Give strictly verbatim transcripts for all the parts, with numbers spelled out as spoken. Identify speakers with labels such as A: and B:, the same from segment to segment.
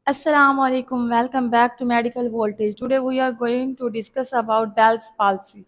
A: Assalamu alaikum. Welcome back to Medical Voltage. Today we are going to discuss about Bell's palsy.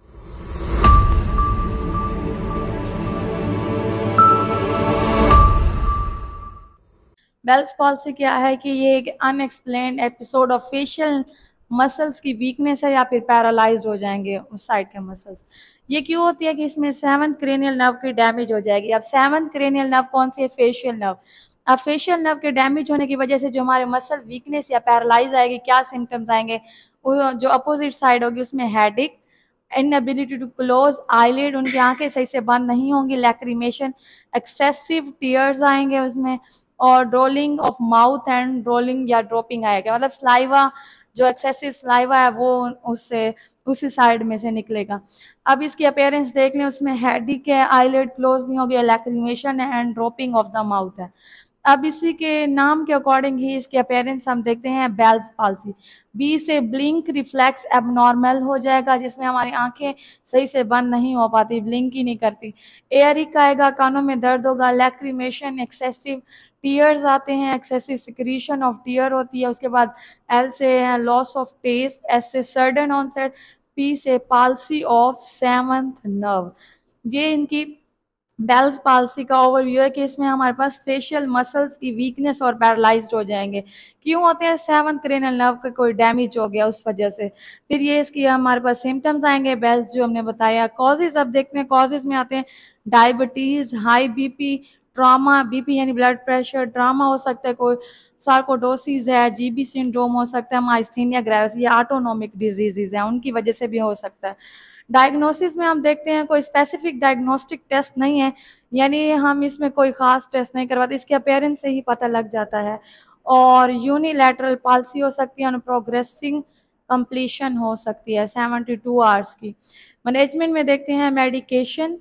A: Bell's palsy क्या है कि ये एक unexplained episode of facial muscles की weakness है या फिर पैरालाइज्ड हो जाएंगे उस साइड के मसल्स। ये क्यों होती है कि इसमें सेवंथ क्रेनियल नर्व की डैमेज हो जाएगी। अब सेवंथ क्रेनियल नर्व कौन सी है? Facial nerve. अब फेशियल नर्व के डैमेज होने की वजह से जो हमारे मसल वीकनेस या पैरालाइज आएगी, क्या सिम्टम्स आएंगे? जो अपोजिट साइड होगी उसमें headache, inability to close eyelid, उनकी आंखें सही से बंद नहीं होंगी, लैक्रिमेशन, एक्सेसिव टीयर्स आएंगे उसमें, और drooling of mouth and drooling या ड्रॉपिंग आएगा। मतलब स्लाइवा, जो एक्सेसिव स्लाइवा है वो उससे उसी साइड में से निकलेगा। अब इसकी अपेयरेंस देख लें, उसमें हेडेक है, आईलिड क्लोज नहीं होगी, लैक्रिमेशन है and dropping of the mouth है। अब इसी के नाम के अकॉर्डिंग ही इसके अपेयरेंस हम देखते हैं बेल्स पाल्सी। बी से ब्लिंक रिफ्लेक्स एबनॉर्मल हो जाएगा, जिसमें हमारी आंखें सही से बंद नहीं हो पाती, ब्लिंक ही नहीं करती। एयरिक आएगा, कानों में दर्द होगा, लैक्रिमेशन, एक्सेसिव टीयर्स आते हैं, एक्सेसिव सिक्रीशन ऑफ टीयर होती है। उसके बाद एल से लॉस ऑफ टेस्ट, एस से सडन ऑनसेट, पी से पाल्सी ऑफ सेवंथ नर्व। ये इनकी बेल्स पाल्सी का ओवरव्यू है कि इसमें हमारे पास फेशियल मसल्स की वीकनेस और पैरालाइज्ड हो जाएंगे। क्यों होते हैं? सेवंथ क्रेनियल नर्व का कोई डैमेज हो गया उस वजह से। फिर ये इसकी हमारे पास सिम्टम्स आएंगे बेल्स जो हमने बताया। कॉजेज अब देखते हैं, कॉजेज में आते हैं diabetes, high BP, trauma, BP यानी ब्लड प्रेशर, ट्रामा हो सकता है, कोई सार्कोडोसिस है, जीबी सिंड्रोम हो सकता है, माइस्थीनिया ग्रेविस, ये ऑटोनोमिक डिजीजेज हैं, उनकी वजह से भी हो सकता है। डायग्नोसिस में हम देखते हैं कोई स्पेसिफिक डायग्नोस्टिक टेस्ट नहीं है, यानी हम इसमें कोई खास टेस्ट नहीं करवाते, इसके अपेयरेंस से ही पता लग जाता है। और यूनिलैटरल पाल्सी हो सकती है और प्रोग्रेसिंग कंप्लीशन हो सकती है सेवेंटी टू आवर्स की। मैनेजमेंट में देखते हैं मेडिकेशन।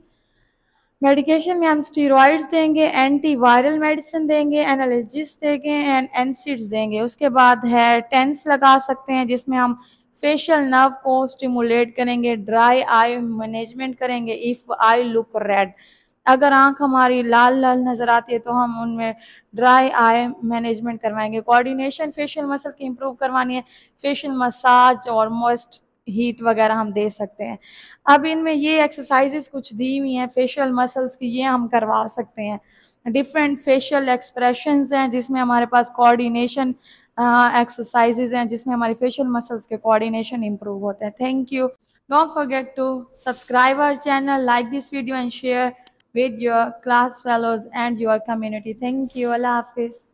A: मेडिकेशन में हम स्टीरॉइड्स देंगे, एंटीवायरल मेडिसिन देंगे, एनालिजिस देंगे एंड एनसिड्स देंगे। उसके बाद है टेंस लगा सकते हैं, जिसमें हम फेशियल नर्व को स्टिमुलेट करेंगे, ड्राई आई मैनेजमेंट करेंगे। इफ आई लुक रेड, अगर आंख हमारी लाल लाल नजर आती है तो हम उनमें ड्राई आई मैनेजमेंट करवाएंगे। कोऑर्डिनेशन फेशियल मसल की इंप्रूव करवानी है, फेशियल मसाज और मॉइस्ट हीट वगैरह हम दे सकते हैं। अब इनमें ये एक्सरसाइजेस कुछ दी हुई हैं फेशियल मसल्स की, ये हम करवा सकते हैं। डिफरेंट फेशियल एक्सप्रेशंस हैं जिसमें हमारे पास कोऑर्डिनेशन एक्सरसाइजेज हैं जिसमें हमारे फेशियल मसल्स के कोऑर्डिनेशन इंप्रूव होते हैं। Thank you. Don't forget to subscribe our channel, like this video and share with your class fellows and your community. Thank you. Allah Hafiz.